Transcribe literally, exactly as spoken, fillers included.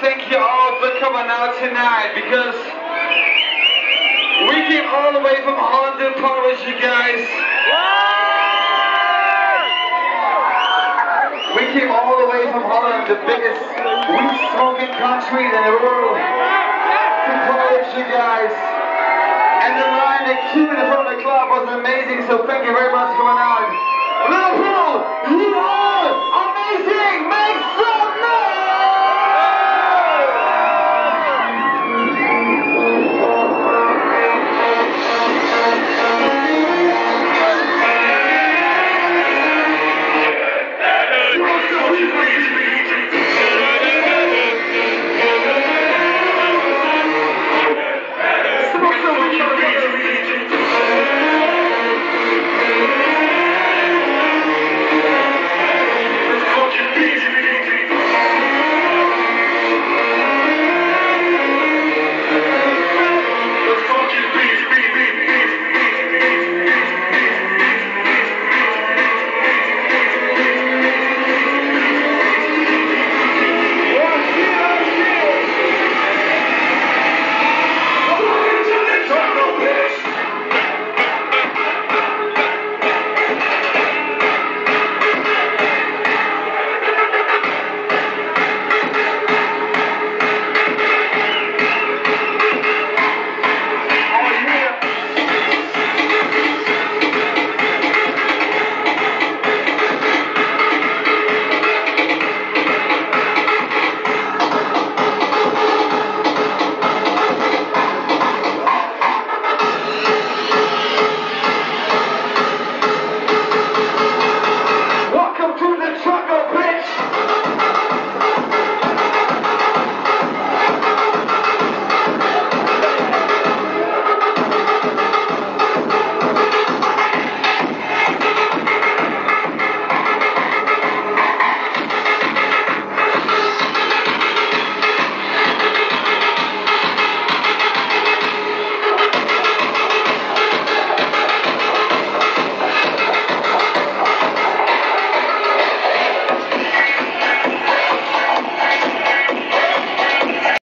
thank you all for coming out tonight because we came all the way from Holland to Polish, you guys. We came all the way from Holland, the biggest weed smoking country in the world, to Polish, you guys. And the line that queued in front of the club was amazing, so thank you very much for coming out.